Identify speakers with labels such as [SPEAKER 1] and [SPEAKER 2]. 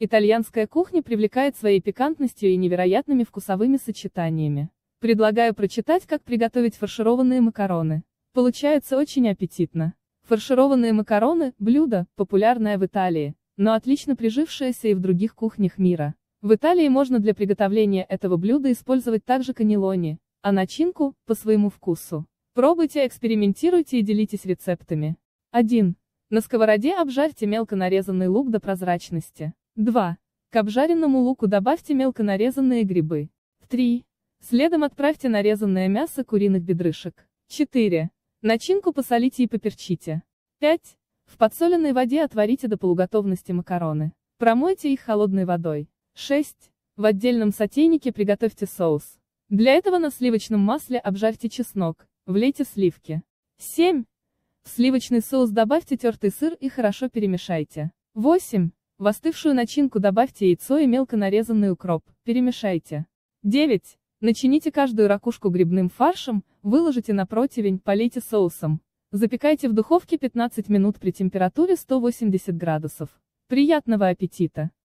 [SPEAKER 1] Итальянская кухня привлекает своей пикантностью и невероятными вкусовыми сочетаниями. Предлагаю прочитать, как приготовить фаршированные макароны. Получается очень аппетитно. Фаршированные макароны – блюдо, популярное в Италии, но отлично прижившееся и в других кухнях мира. В Италии можно для приготовления этого блюда использовать также каннелони, а начинку – по своему вкусу. Пробуйте, экспериментируйте и делитесь рецептами. 1. На сковороде обжарьте мелко нарезанный лук до прозрачности. 2. К обжаренному луку добавьте мелко нарезанные грибы. 3. Следом отправьте нарезанное мясо куриных бедрышек. 4. Начинку посолите и поперчите. 5. В подсоленной воде отварите до полуготовности макароны. Промойте их холодной водой. 6. В отдельном сотейнике приготовьте соус. Для этого на сливочном масле обжарьте чеснок, влейте сливки. 7. В сливочный соус добавьте тертый сыр и хорошо перемешайте. 8. В остывшую начинку добавьте яйцо и мелко нарезанный укроп, перемешайте. 9. Начините каждую ракушку грибным фаршем, выложите на противень, полейте соусом. Запекайте в духовке 15 минут при температуре 180 градусов. Приятного аппетита!